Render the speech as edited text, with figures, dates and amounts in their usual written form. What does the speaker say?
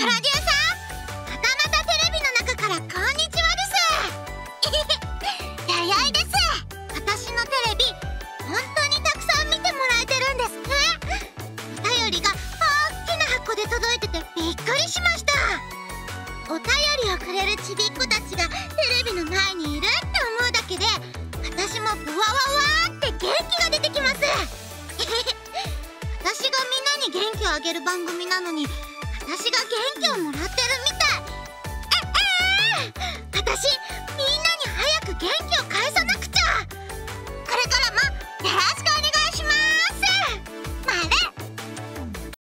デューサー、またまたテレビの中からこんにちはですややいです。私のテレビ本当にたくさん見てもらえてるんですね。お便りが大きな箱で届いててびっくりしました。お便りをくれるちびっ子たちがテレビの前にいるって思うだけで私もブワワワーって元気が出てきます私がみんなに元気をあげる番組なのに私が元気をもらってるみ